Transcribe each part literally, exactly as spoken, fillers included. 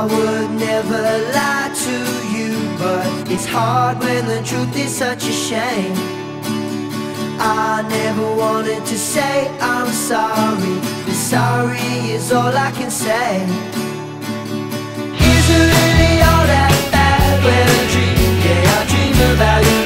would never lie to you, but it's hard when the truth is such a shame. I never wanted to say I'm sorry, but sorry is all I can say. Is it really all that bad when I dream? Yeah, I dream about you.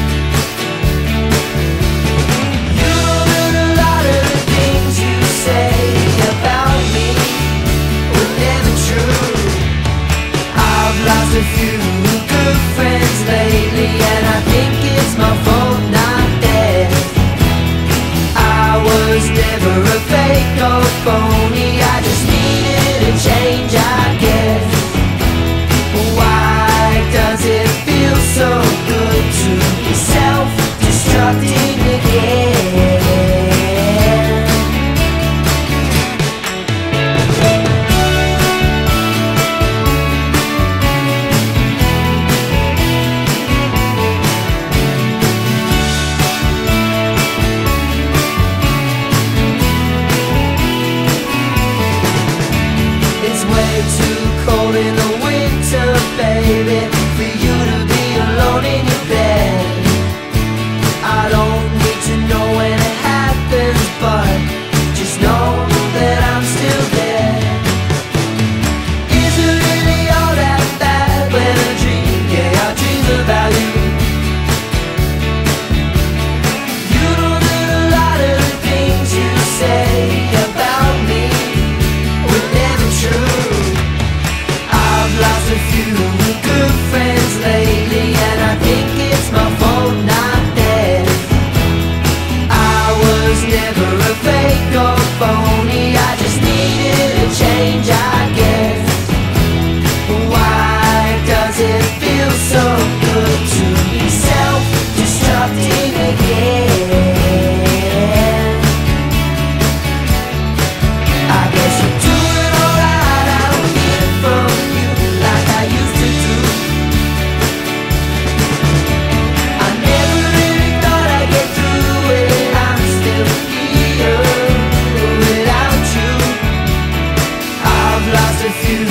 You know that a lot of the things you say about me were never true. I've lost a few good friends lately, and I think it's my fault not dead. I was never a fake or phony, I just needed a change, I guess. Why does it feel so good to be self-destructing again? Too cold in the winter, baby, for you to be alone in your bed. I don't need to know when it happens, but just know that I'm still there. Is it really all that bad when I dream? Yeah, I dream about you. You know that a lot of the things you say about me were never true. Lost a few good friends lately, and I think it's my fault not dead. I was never a fake or phony, I just needed a change, I guess. Why does it feel so good to be self-destructing again? I guess you're doing alright, I don't hear from you like I used to do. I never really thought I'd get through it. I'm still here without you. I've lost a few